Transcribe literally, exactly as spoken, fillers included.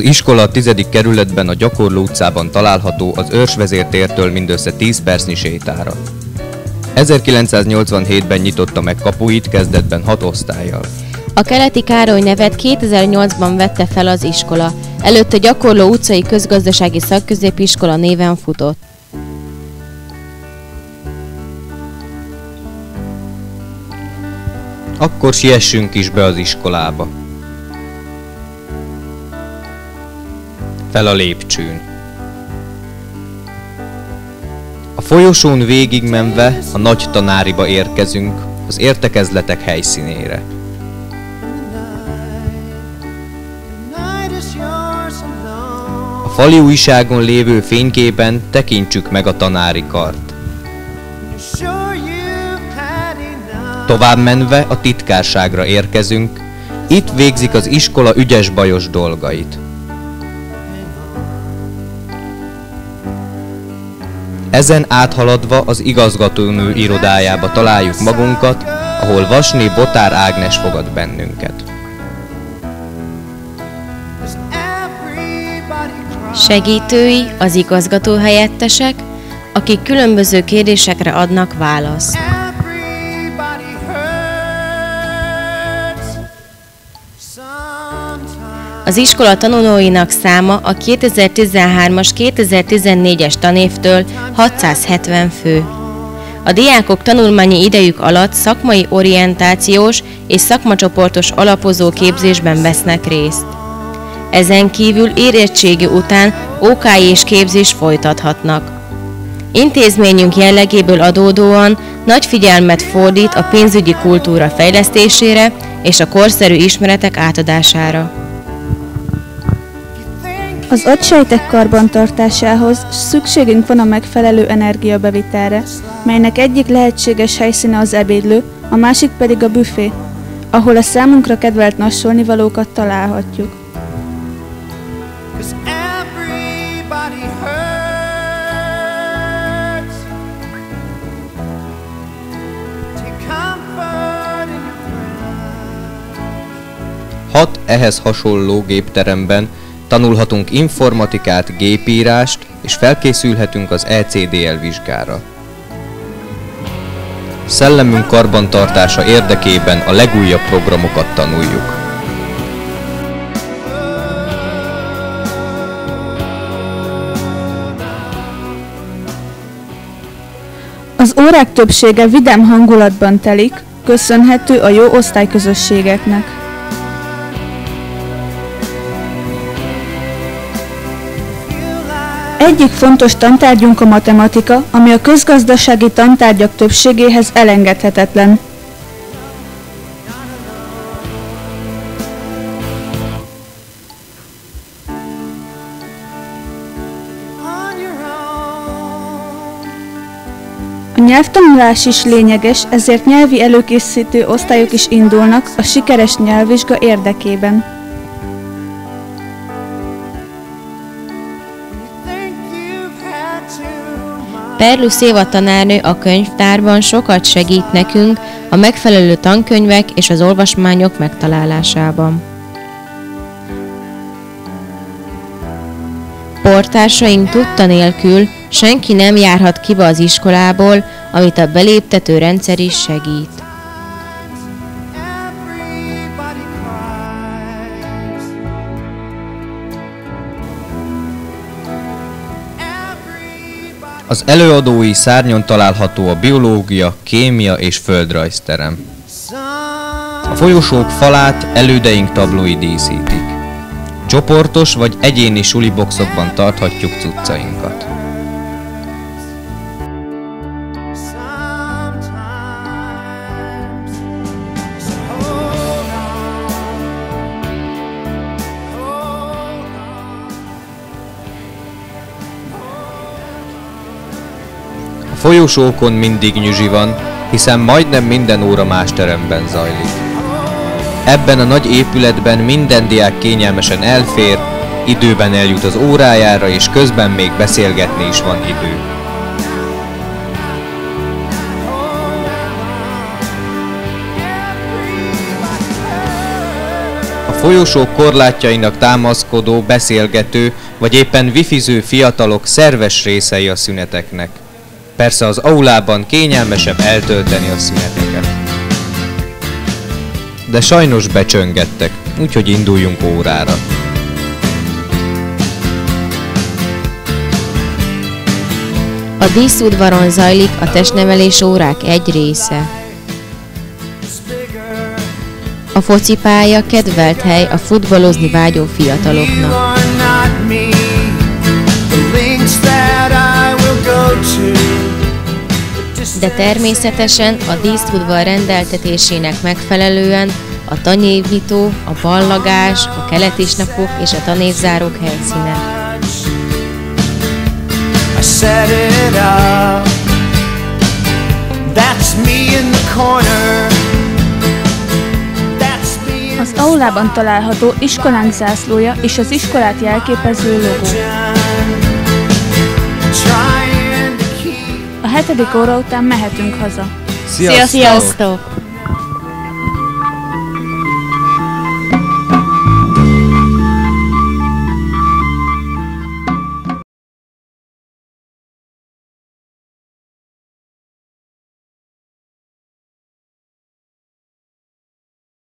iskola a tizedik kerületben a Gyakorló utcában található, az Őrsvezér tértől mindössze tíz percnyi sétára. ezerkilencszáznyolcvanhétben nyitotta meg kapuit, kezdetben hat osztállyal. A Keleti Károly nevet kétezer-nyolcban vette fel az iskola, előtte Gyakorló utcai közgazdasági szakközépiskola néven futott. Akkor siessünk is be az iskolába. Fel a lépcsőn. A folyosón végigmenve a nagy tanáriba érkezünk, az értekezletek helyszínére. A fali újságon lévő fényképen tekintsük meg a tanári kart. Tovább menve a titkárságra érkezünk, itt végzik az iskola ügyes-bajos dolgait. Ezen áthaladva az igazgatónő irodájába találjuk magunkat, ahol Vasné Botár Ágnes fogad bennünket. Segítői az igazgatóhelyettesek, akik különböző kérdésekre adnak választ. Az iskola tanulóinak száma a kétezer-tizenhármas kétezer-tizennégyes tanévtől hatszázhetven fő. A diákok tanulmányi idejük alatt szakmai orientációs és szakmacsoportos alapozó képzésben vesznek részt. Ezen kívül érettségi után ó ká és képzést folytathatnak. Intézményünk jellegéből adódóan nagy figyelmet fordít a pénzügyi kultúra fejlesztésére és a korszerű ismeretek átadására. Az agysejtek karbantartásához szükségünk van a megfelelő energiabevitelre, melynek egyik lehetséges helyszíne az ebédlő, a másik pedig a büfé, ahol a számunkra kedvelt nassolnivalókat találhatjuk. Hat ehhez hasonló gépteremben tanulhatunk informatikát, gépírást, és felkészülhetünk az é cé dé el vizsgára. Szellemünk karbantartása érdekében a legújabb programokat tanuljuk. Az órák többsége vidám hangulatban telik, köszönhető a jó osztályközösségeknek. Egyik fontos tantárgyunk a matematika, ami a közgazdasági tantárgyak többségéhez elengedhetetlen. A nyelvtanulás is lényeges, ezért nyelvi előkészítő osztályok is indulnak a sikeres nyelvvizsga érdekében. Perlusz Éva tanárnő a könyvtárban sokat segít nekünk a megfelelő tankönyvek és az olvasmányok megtalálásában. Portársaink tudta nélkül senki nem járhat ki be az iskolából, amit a beléptető rendszer is segít. Az előadói szárnyon található a biológia, kémia és földrajzterem. A folyosók falát elődeink tablói díszítik. Csoportos vagy egyéni suliboxokban tarthatjuk cuccainkat. A folyosókon mindig nyüzsi van, hiszen majdnem minden óra más teremben zajlik. Ebben a nagy épületben minden diák kényelmesen elfér, időben eljut az órájára, és közben még beszélgetni is van idő. A folyosók korlátjainak támaszkodó, beszélgető vagy éppen wifiző fiatalok szerves részei a szüneteknek. Persze az aulában kényelmesebb eltölteni a szüneteket. De sajnos becsöngettek, úgyhogy induljunk órára. A díszudvaron zajlik a testnevelés órák egy része. A focipálya kedvelt hely a futballozni vágyó fiataloknak. De természetesen a díszudvar rendeltetésének megfelelően a tanévnyitó, a ballagás, a keletisnapok és a tanévzárók helyszíne. Az aulában található iskolánk zászlója és az iskolát jelképező logó. A hetedik óra után mehetünk haza. Sziasztok! Sziasztok!